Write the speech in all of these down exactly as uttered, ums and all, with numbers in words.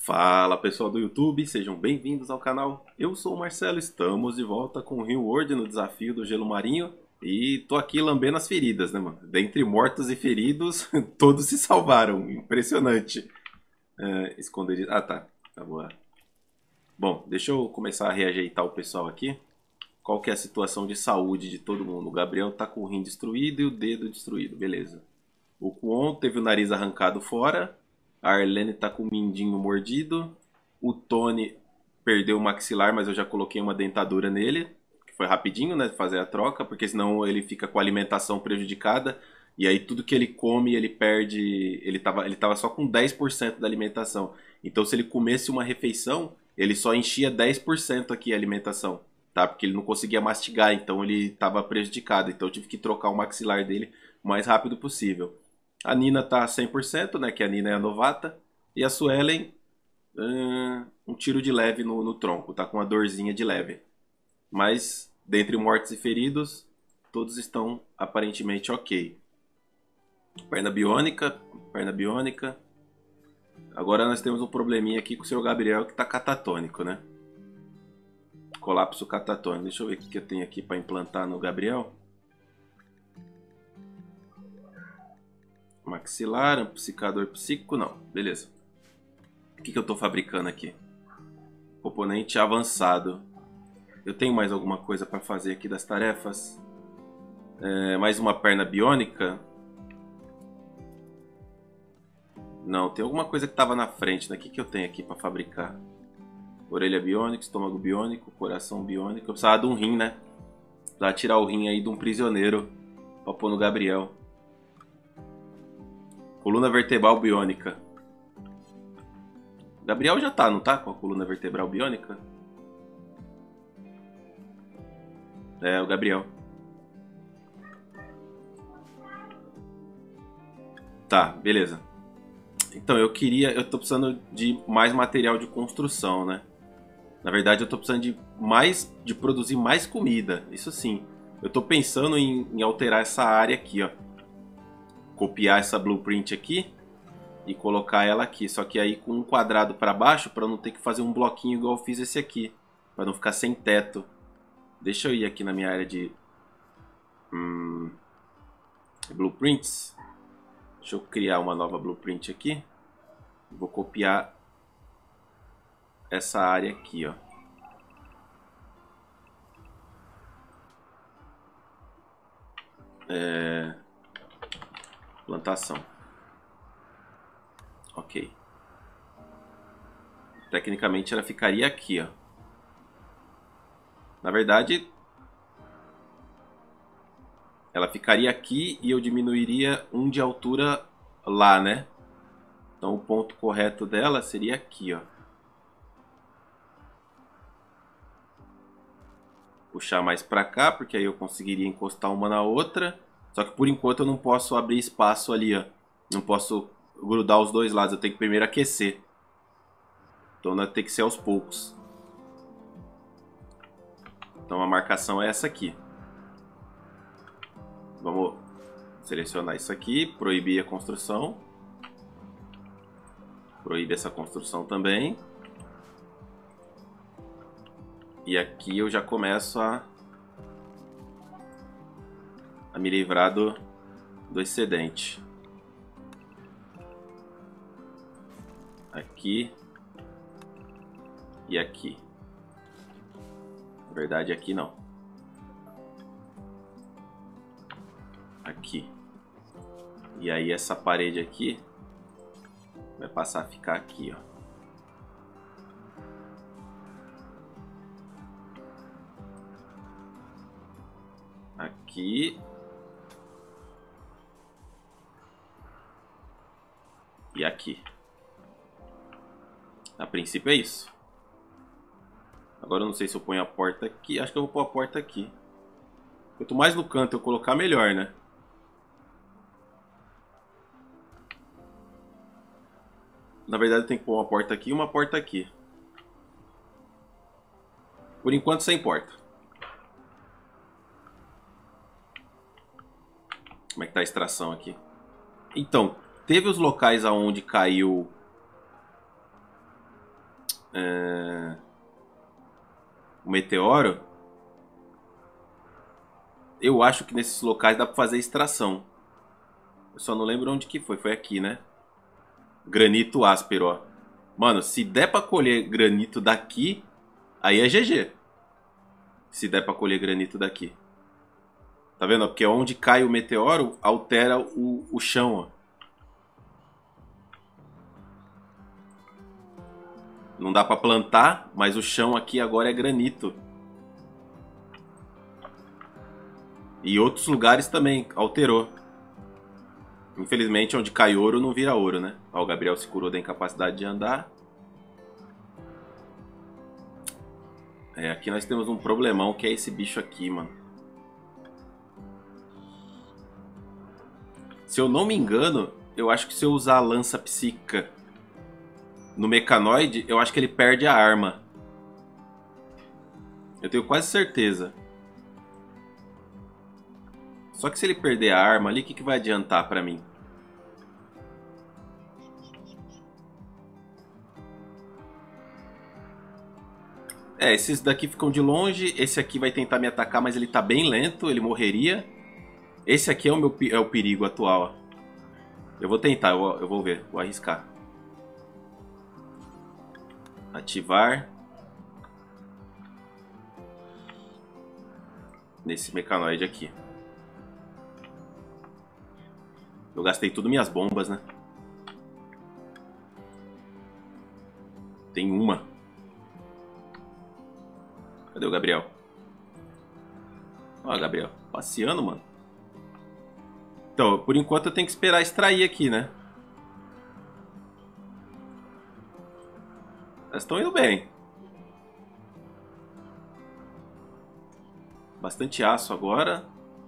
Fala pessoal do YouTube, sejam bem-vindos ao canal. Eu sou o Marcelo, estamos de volta com o Rio World no desafio do gelo marinho e tô aqui lambendo as feridas, né, mano? Dentre mortos e feridos, todos se salvaram, impressionante. É, esconderijo. Ah, tá, tá boa. Bom, deixa eu começar a reajeitar o pessoal aqui. Qual que é a situação de saúde de todo mundo? O Gabriel tá com o rim destruído e o dedo destruído, beleza. O Kwon teve o nariz arrancado fora. A Arlene tá com o mindinho mordido. O Tony perdeu o maxilar, mas eu já coloquei uma dentadura nele. Que foi rapidinho, né? Fazer a troca, porque senão ele fica com a alimentação prejudicada. E aí tudo que ele come, ele perde. Ele tava, ele tava só com dez por cento da alimentação. Então se ele comesse uma refeição, ele só enchia dez por cento aqui a alimentação. Tá? Porque ele não conseguia mastigar, então ele estava prejudicado. Então eu tive que trocar o maxilar dele o mais rápido possível. A Nina tá cem por cento, né? Que a Nina é a novata. E a Suelen, hum, um tiro de leve no, no tronco. Tá com uma dorzinha de leve. Mas, dentre mortos e feridos, todos estão aparentemente ok. Perna biônica, perna biônica. Agora nós temos um probleminha aqui com o senhor Gabriel que tá catatônico, né? Colapso catatônico. Deixa eu ver o que eu tenho aqui para implantar no Gabriel. Maxilar, amplificador psíquico, não. Beleza. O que, que eu estou fabricando aqui? Componente avançado. Eu tenho mais alguma coisa para fazer aqui das tarefas? É, mais uma perna biônica? Não, tem alguma coisa que estava na frente, né? O que, que eu tenho aqui para fabricar? Orelha biônica, estômago biônico, coração biônico. Eu precisava de um rim, né? Precisava tirar o rim aí de um prisioneiro para pôr no Gabriel. Coluna vertebral biônica. Gabriel já tá, não tá? Com a coluna vertebral biônica? É, o Gabriel. Tá, beleza. Então, eu queria... Eu tô precisando de mais material de construção, né? Na verdade, eu tô precisando de mais... De produzir mais comida. Isso sim. Eu tô pensando em, em alterar essa área aqui, ó. Copiar essa blueprint aqui e colocar ela aqui, só que aí com um quadrado para baixo para não ter que fazer um bloquinho igual eu fiz esse aqui, para não ficar sem teto. Deixa eu ir aqui na minha área de hum, blueprints. Deixa eu criar uma nova blueprint aqui. Vou copiar essa área aqui, ó. É... Plantação. Ok. Tecnicamente ela ficaria aqui, ó. Na verdade, ela ficaria aqui e eu diminuiria um de altura lá, né? Então o ponto correto dela seria aqui, ó. Puxar mais pra cá, porque aí eu conseguiria encostar uma na outra. Só que por enquanto eu não posso abrir espaço ali, ó. Não posso grudar os dois lados, eu tenho que primeiro aquecer. Então vai ter que ser aos poucos. Então a marcação é essa aqui. Vamos selecionar isso aqui, proibir a construção. Proíbe essa construção também. E aqui eu já começo a, a me livrar do, do excedente. Aqui e aqui. Na verdade, aqui não. Aqui. E aí essa parede aqui vai passar a ficar aqui, ó. Aqui. E aqui. A princípio é isso. Agora eu não sei se eu ponho a porta aqui. Acho que eu vou pôr a porta aqui. Quanto mais no canto eu colocar, melhor, né? Na verdade eu tenho que pôr uma porta aqui e uma porta aqui. Por enquanto sem porta. Como é que tá a extração aqui? Então, teve os locais aonde caiu é, o meteoro, eu acho que nesses locais dá pra fazer extração. Eu só não lembro onde que foi. Foi aqui, né? Granito áspero, ó. Mano, se der pra colher granito daqui, aí é G G. Se der pra colher granito daqui. Tá vendo? Porque onde cai o meteoro, altera o, o chão, ó. Não dá pra plantar, mas o chão aqui agora é granito. E outros lugares também alterou. Infelizmente, onde cai ouro não vira ouro, né? Ó, o Gabriel se curou da incapacidade de andar. É, aqui nós temos um problemão que é esse bicho aqui, mano. Se eu não me engano, eu acho que se eu usar a lança psíquica no mecanoide, eu acho que ele perde a arma. Eu tenho quase certeza. Só que se ele perder a arma ali, o que, que vai adiantar pra mim? É, esses daqui ficam de longe. Esse aqui vai tentar me atacar, mas ele tá bem lento. Ele morreria. Esse aqui é o, meu, é o perigo atual. Ó. Eu vou tentar, eu vou, eu vou ver. Vou arriscar. Ativar. Nesse mecanoide aqui. Eu gastei tudo minhas bombas, né? Tem uma. Cadê o Gabriel? Ó, Gabriel. Passeando, mano. Então, por enquanto eu tenho que esperar extrair aqui, né? Elas estão indo bem. Bastante aço agora.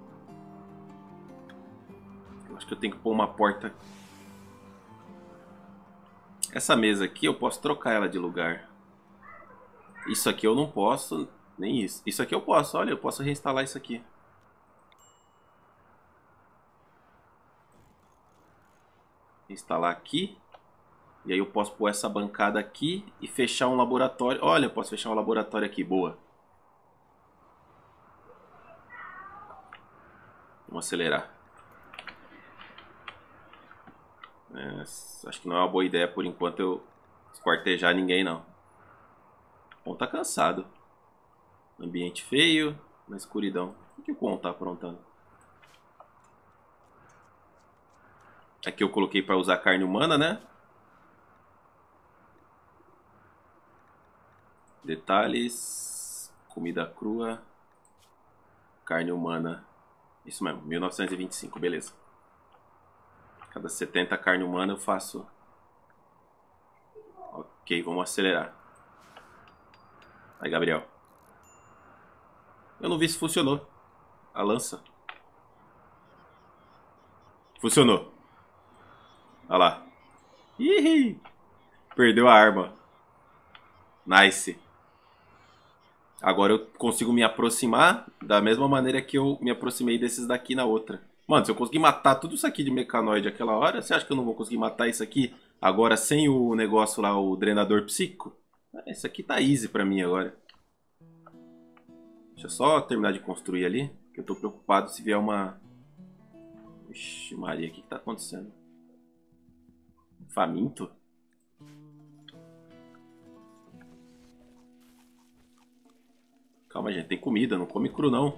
Eu acho que eu tenho que pôr uma porta. Essa mesa aqui eu posso trocar ela de lugar. Isso aqui eu não posso. Nem isso. Isso aqui eu posso. Olha, eu posso reinstalar isso aqui. Instalar aqui. E aí eu posso pôr essa bancada aqui e fechar um laboratório. Olha, eu posso fechar um laboratório aqui. Boa. Vamos acelerar. É, acho que não é uma boa ideia por enquanto eu esquartejar ninguém, não. Bom, tá cansado. Ambiente feio, na escuridão. O que o Con tá aprontando? Aqui eu coloquei para usar carne humana, né? Detalhes. Comida crua. Carne humana. Isso mesmo, mil novecentos e vinte e cinco, beleza. Cada setenta carne humana eu faço. Ok, vamos acelerar. Aí, Gabriel. Eu não vi se funcionou. A lança. Funcionou. Olha lá. Ih, perdeu a arma. Nice. Agora eu consigo me aproximar da mesma maneira que eu me aproximei desses daqui na outra. Mano, se eu conseguir matar tudo isso aqui de mecanoide aquela hora, você acha que eu não vou conseguir matar isso aqui agora sem o negócio lá, o drenador psíquico? Esse aqui tá easy pra mim agora. Deixa eu só terminar de construir ali, que eu tô preocupado se vier uma... Ixi, Maria, o que que tá acontecendo? Faminto? Calma, gente, tem comida, não come cru não.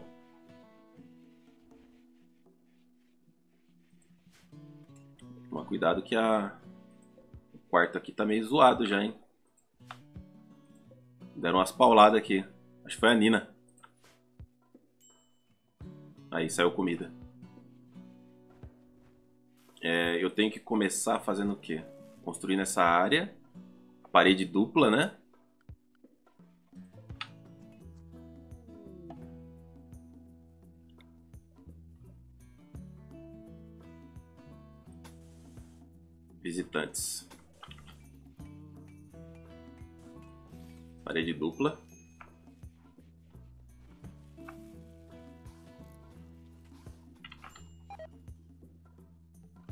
Toma cuidado que a... o quarto aqui tá meio zoado já, hein? Deram umas pauladas aqui. Acho que foi a Nina. Aí, saiu comida. É, eu tenho que começar fazendo o quê? Construindo essa área. Parede dupla, né? Visitantes. Parede dupla.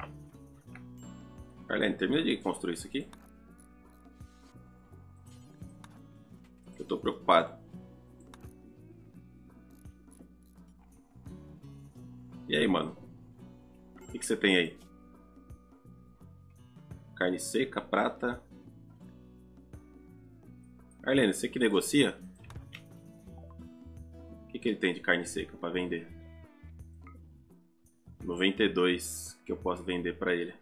Arlene, termina de construir isso aqui. Eu tô preocupado. E aí, mano? O que, que você tem aí? Carne seca, prata. Arlene, você que negocia? O que, que ele tem de carne seca pra vender? noventa e dois que eu posso vender pra ele.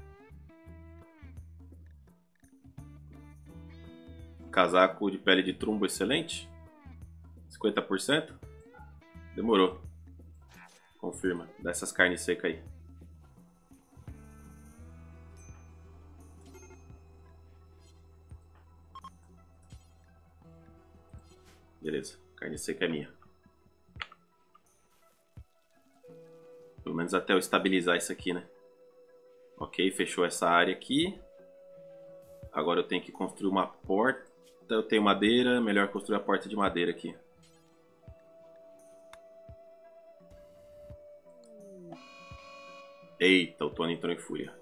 Casaco de pele de trumbo excelente. cinquenta por cento. Demorou. Confirma. Dá essas carnes secas aí. Beleza. Carne seca é minha. Pelo menos até eu estabilizar isso aqui, né? Ok, fechou essa área aqui. Agora eu tenho que construir uma porta. Eu tenho madeira, melhor construir a porta de madeira aqui. Eita, o Tony entrou em fúria.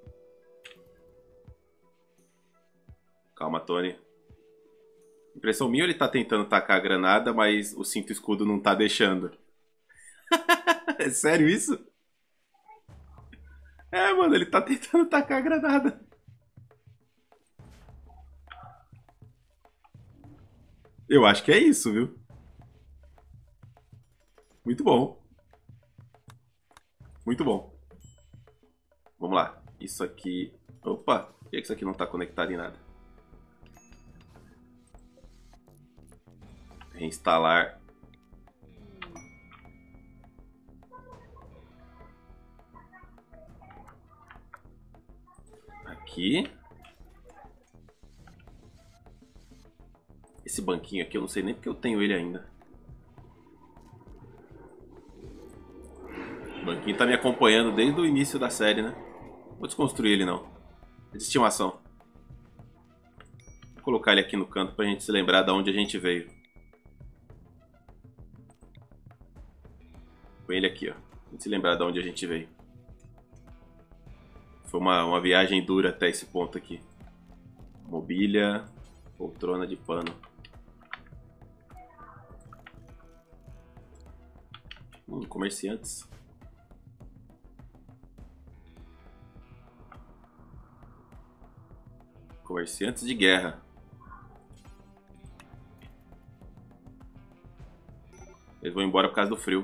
Calma, Tony. Impressão minha, ele tá tentando tacar a granada, mas o cinto escudo não tá deixando. É sério isso? É, mano, ele tá tentando tacar a granada. Eu acho que é isso, viu? Muito bom. Muito bom. Vamos lá. Isso aqui... Opa! Por que isso aqui não tá conectado em nada? Reinstalar. Aqui. Esse banquinho aqui eu não sei nem porque eu tenho ele ainda. O banquinho tá me acompanhando desde o início da série, né? Vou desconstruir ele não. É de estimação. Vou colocar ele aqui no canto pra gente se lembrar de onde a gente veio. Põe ele aqui, ó. Pra gente se lembrar de onde a gente veio. Foi uma, uma viagem dura até esse ponto aqui. Mobília. Poltrona de pano. Hum, comerciantes. Comerciantes de guerra. Eles vão embora por causa do frio.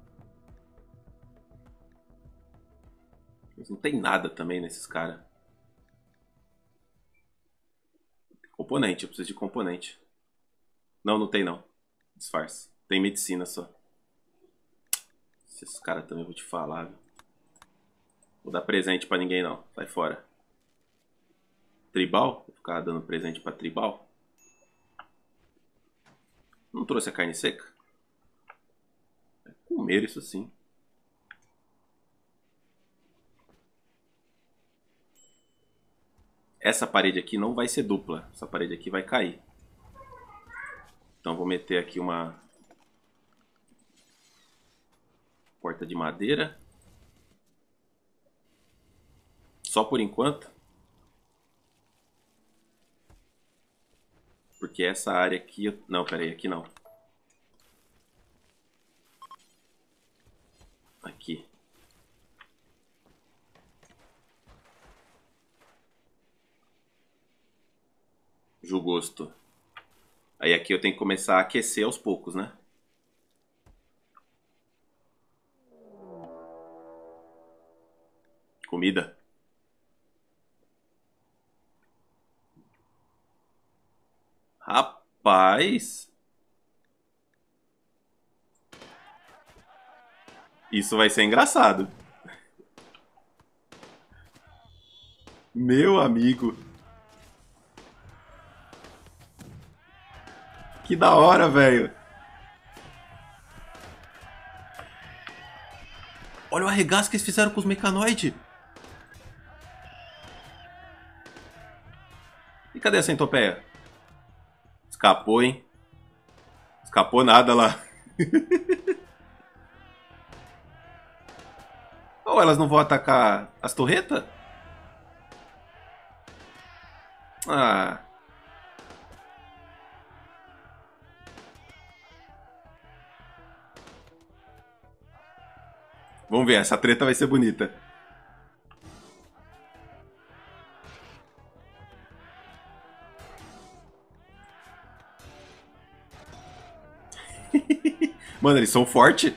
Mas não tem nada também nesses caras. Componente, eu preciso de componente. Não, não tem não. Disfarce. Tem medicina só. Esses caras também vou te falar, viu? Vou dar presente pra ninguém não. Sai fora. Tribal? Vou ficar dando presente pra tribal. Não trouxe a carne seca? É comer isso sim. Essa parede aqui não vai ser dupla. Essa parede aqui vai cair. Então vou meter aqui uma porta de madeira. Só por enquanto. Porque essa área aqui... Não, peraí, aqui não. Aqui. Jugosto. Aí aqui eu tenho que começar a aquecer aos poucos, né? Comida. Rapaz. Isso vai ser engraçado. Meu amigo. Que da hora, velho. Olha o arregaço que eles fizeram com os mecanoides. E cadê a centopeia? Escapou, hein? Escapou nada lá. Ou elas não vão atacar as torretas? Ah. Vamos ver, essa treta vai ser bonita. Mano, eles são fortes.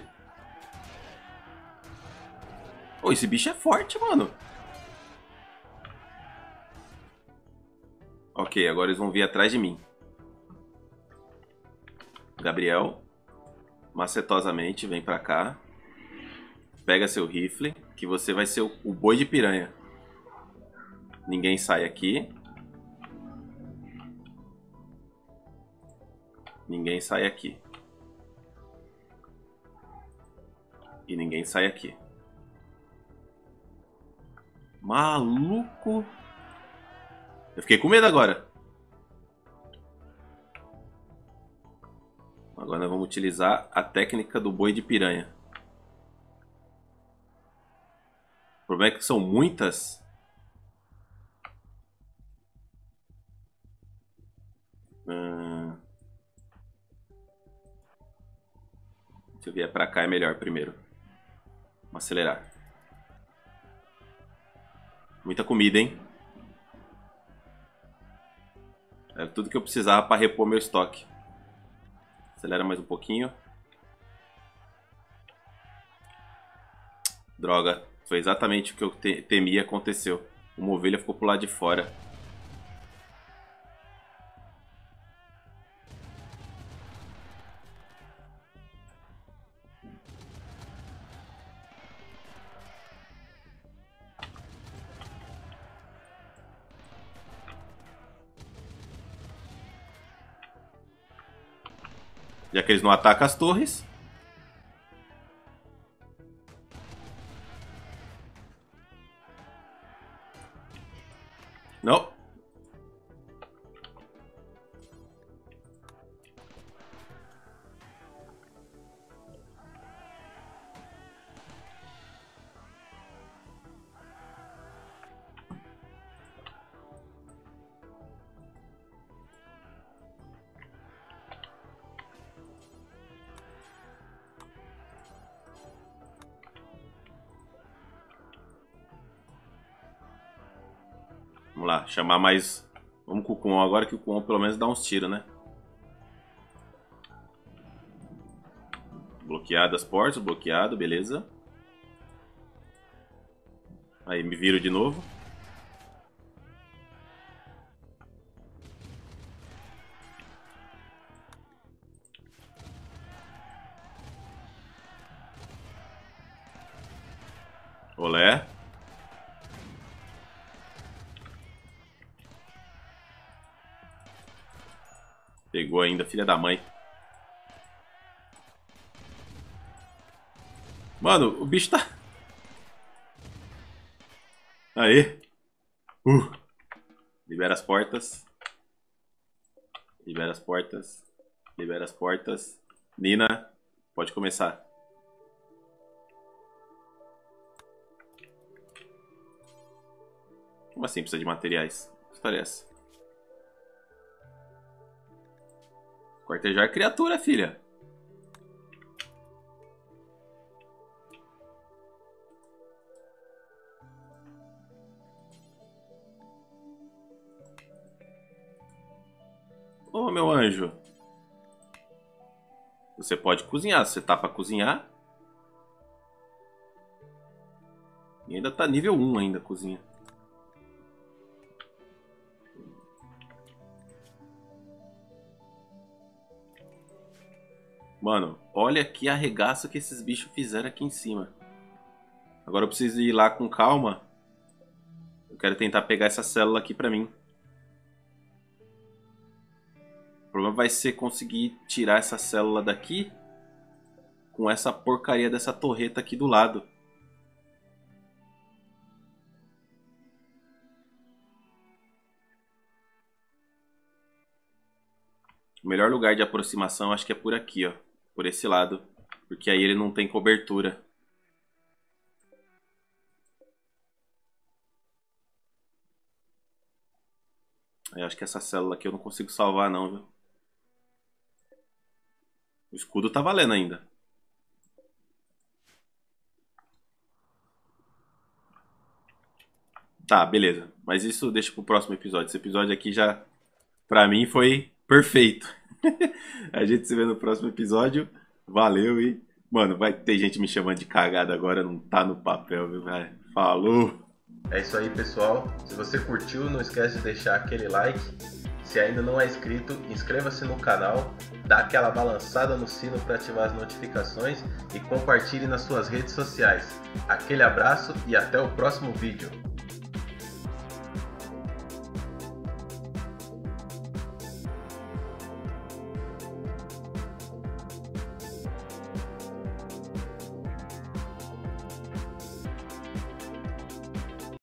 Pô, esse bicho é forte, mano. Ok, agora eles vão vir atrás de mim. Gabriel, macetosamente, vem pra cá. Pega seu rifle, que você vai ser o, o boi de piranha. Ninguém sai aqui. Ninguém sai aqui. E ninguém sai aqui. Maluco! Eu fiquei com medo agora. Agora nós vamos utilizar a técnica do boi de piranha. O problema é que são muitas. Hum... Se eu vier pra cá é melhor primeiro. Vamos acelerar. Muita comida, hein? É tudo que eu precisava para repor meu estoque. Acelera mais um pouquinho. Droga, foi exatamente o que eu te temia aconteceu. Uma ovelha ficou pro lado de fora. Já que eles não atacam as torres. Não. Vamos lá, chamar mais... Vamos com o Kuon agora, que o Kuon pelo menos dá uns tiros, né? Bloqueado as portas, bloqueado, beleza. Aí, me viro de novo. Olé. Pegou ainda, filha da mãe. Mano, o bicho tá... Aê. Uh. Libera as portas. Libera as portas. Libera as portas. Nina, pode começar. Como assim precisa de materiais? Que história é essa? Cortejar criatura, filha. Ô, meu anjo. Você pode cozinhar. Você tá pra cozinhar. E ainda tá nível um ainda, cozinha. Mano, olha que arregaço que esses bichos fizeram aqui em cima. Agora eu preciso ir lá com calma. Eu quero tentar pegar essa célula aqui pra mim. O problema vai ser conseguir tirar essa célula daqui com essa porcaria dessa torreta aqui do lado. O melhor lugar de aproximação acho que é por aqui, ó. Por esse lado. Porque aí ele não tem cobertura. Eu acho que essa célula aqui eu não consigo salvar não, viu? O escudo tá valendo ainda. Tá, beleza. Mas isso deixa pro próximo episódio. Esse episódio aqui já, pra mim, foi perfeito. A gente se vê no próximo episódio. Valeu e, mano, vai ter gente me chamando de cagada agora, não tá no papel, viu, velho? Falou! É isso aí, pessoal. Se você curtiu, não esquece de deixar aquele like. Se ainda não é inscrito, inscreva-se no canal, dá aquela balançada no sino para ativar as notificações e compartilhe nas suas redes sociais. Aquele abraço e até o próximo vídeo.